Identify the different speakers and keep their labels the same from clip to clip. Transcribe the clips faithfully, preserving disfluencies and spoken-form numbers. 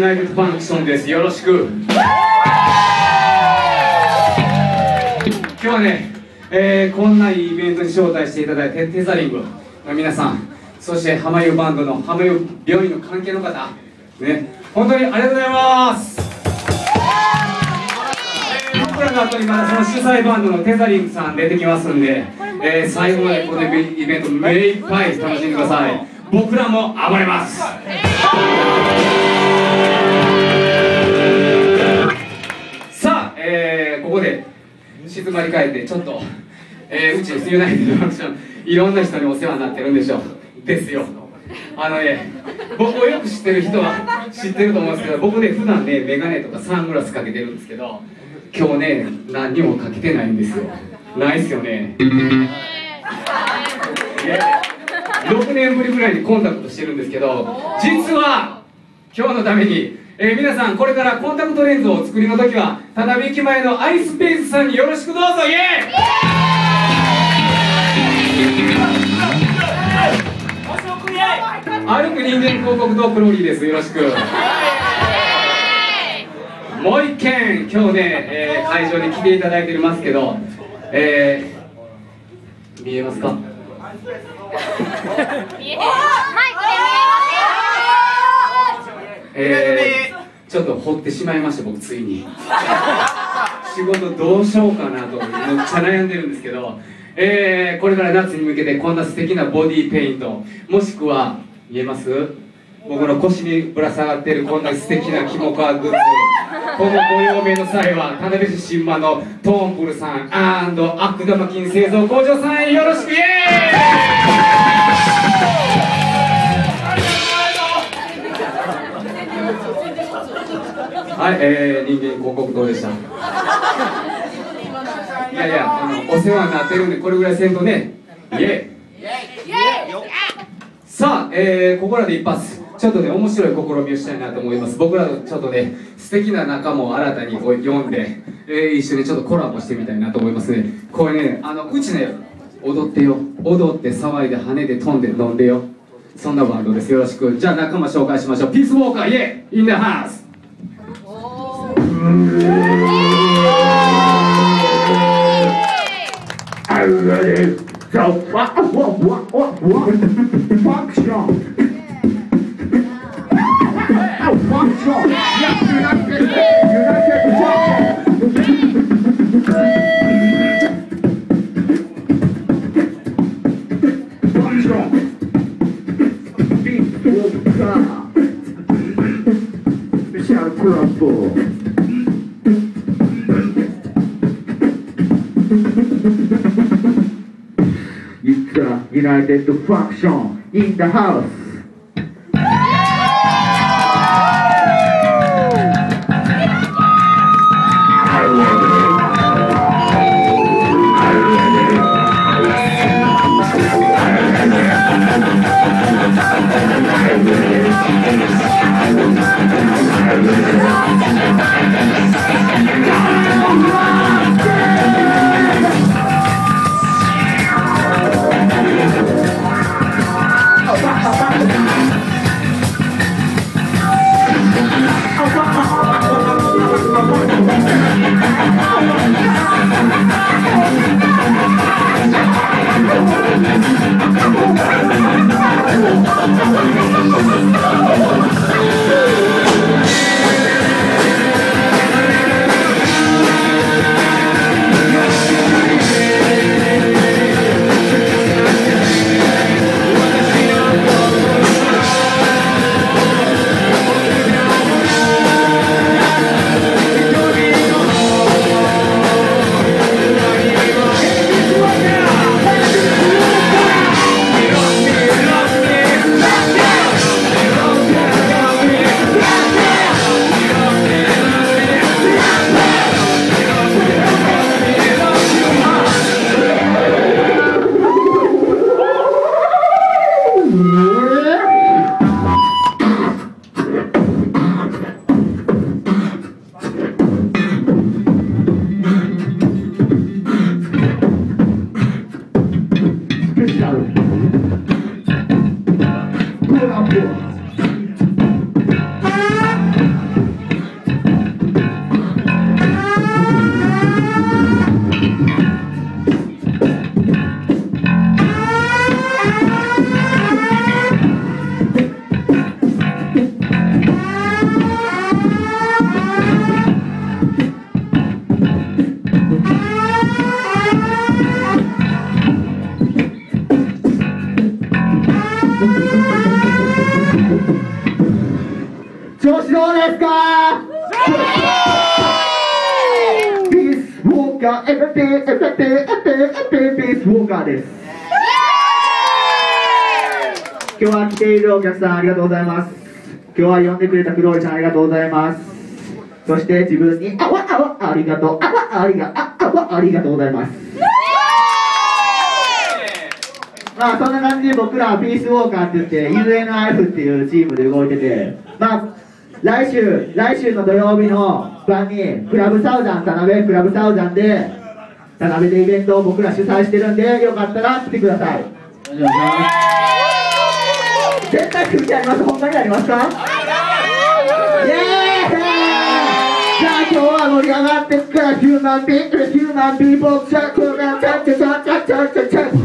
Speaker 1: ナイテッドファンクションです。よろしく。今日はね、えー、こんないいイベントに招待していただいて、テザリングの皆さん、そして浜湯バンドの浜湯病院の関係の方ね、本当にありがとうございます。えー、僕らの後にまたその主催バンドのテザリングさん出てきますんで、えー、最後までこのイベント目いっぱい楽しんでください。僕らも暴れます。さあ、えー、ここで静まり返ってちょっと、えー、うちのユナイテッドファンクションいろんな人にお世話になってるんでしょうですよ。あのね、僕をよく知ってる人は知ってると思うんですけど、僕ね普段ねメガネとかサングラスかけてるんですけど、今日ね何にもかけてないんですよ。ないっすよね。ろくねんぶりぐらいにコンタクトしてるんですけど、実は今日のために、えー、皆さんこれからコンタクトレンズをお作りの時は田辺駅前のアイスペースさんによろしくどうぞ。イエーイ。歩く人間広告とクローリーです。よろしく。もう一件今日ね、えー、会場に来ていただいてますけど、えー、見えますか？えー、ちょっと掘ってしまいました。僕ついに仕事どうしようかなとめっちゃ悩んでるんですけど、えー、これから夏に向けてこんな素敵なボディペイント、もしくは見えます？僕の腰にぶら下がってるこんな素敵なキモカワグッズ、このご用命の際は田辺市新間のトーンプルさんアクダマキン製造工場さんへよろしく。イエーイ。はい、えー、人間広告塔でした。いやいや、あのお世話になってるんでこれぐらいせんとね。イエーイ。さあ、えー、ここらで一発ちょっとね面白い試みをしたいなと思います。僕らのちょっとね素敵な仲間を新たに呼んで、えー、一緒にちょっとコラボしてみたいなと思いますね。これね、あのうちね踊ってよ、踊って騒いで跳ねて飛んで飲んでよ、そんなバンドです。よろしく。じゃあ仲間紹介しましょう。ピースウォーカー、イエーイ、インダーハウス。
Speaker 2: Are you ready? So what what what what what function? Oh function. Yes, United United function. Function. Big Walker. Michelle Crumble. It's a United Function in the house. ですか？ピースウォーカー、エペペエペペエペエペピースウォーカーです。今日は来ているお客さんありがとうございます。今日は呼んでくれたクローリさんありがとうございます。そして自分にあわあわありがとう、あわありがああわありがとうございます。まあそんな感じで僕らはピースウォーカーって言って ユーエヌアイエフ っていうチームで動いてて、まあ来週来週の土曜日の晩にクラブサウザン田辺クラブサウザンで田辺でイベントを僕ら主催してるんで、よかったら来てください。お願いします。絶対来る気あります。本当にありますか？イエーイ。じゃあ今日は盛り上がってっからヒューマンビーヒューマンビーボックスチャッチャチャチャチャチャチャチャチャ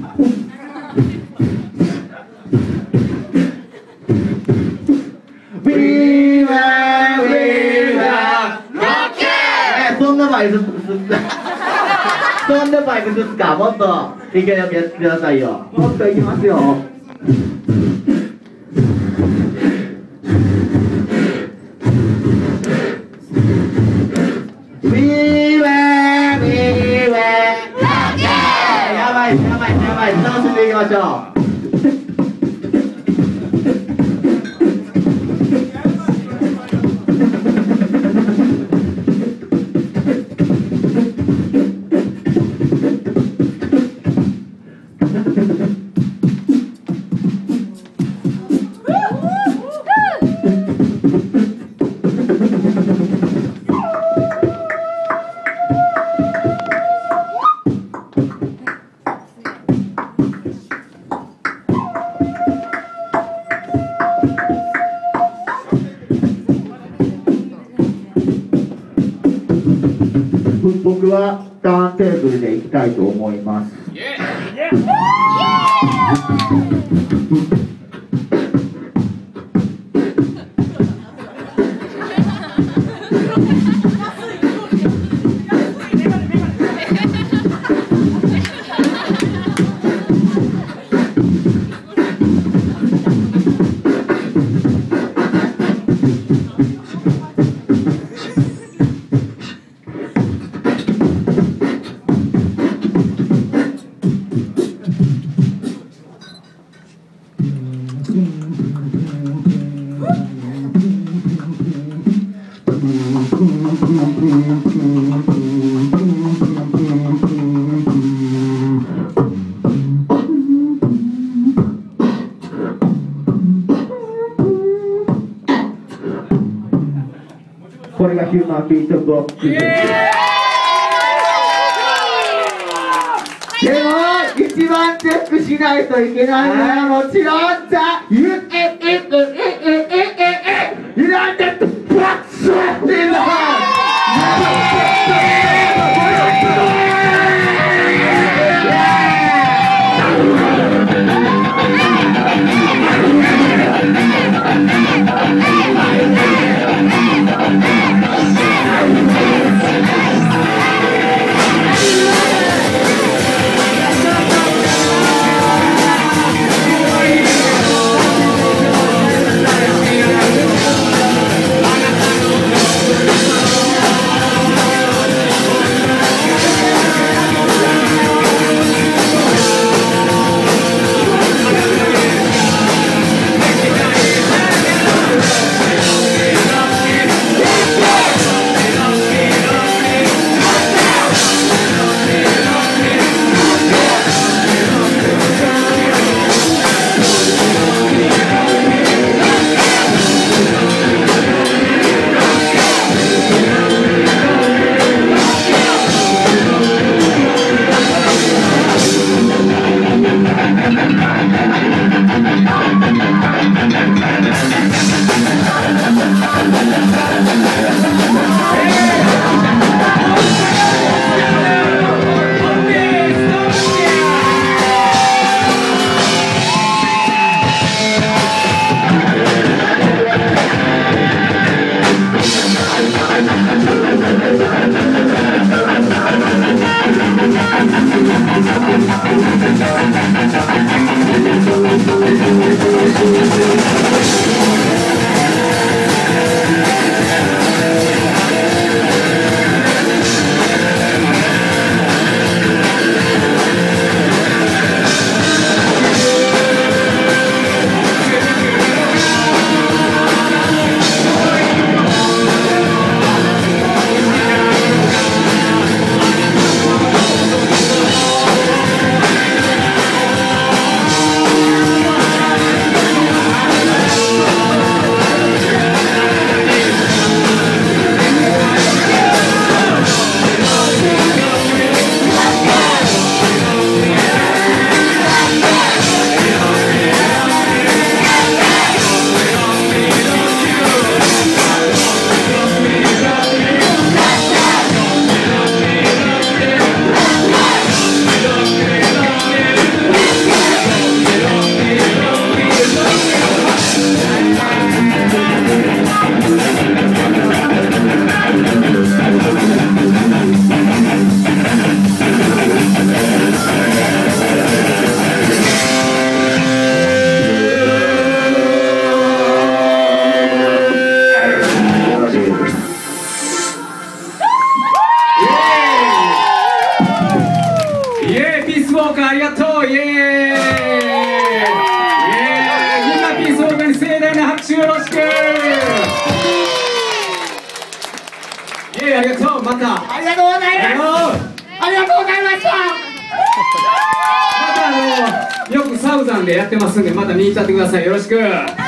Speaker 2: We were, we were rocking! そんなバイブずつそんなバイブずつか、もっと勢いよくやってくださいよ。もっといきますよ。We were, we were rocking! やばいやばいやばい、楽しんでいきましょう。僕はターンテーブルでいきたいと思います。これがヒューマンビートボックスです。でも一番チェックしないといけないのはもちろんザ・ユエエエエエエエユナイテッド・ブラックスっていうのが
Speaker 1: ケー、ありがとう。また
Speaker 2: ありがとうございますありがとうございました。
Speaker 1: またあのよくサウザンでやってますんで、また見に行っちゃってください。よろしく。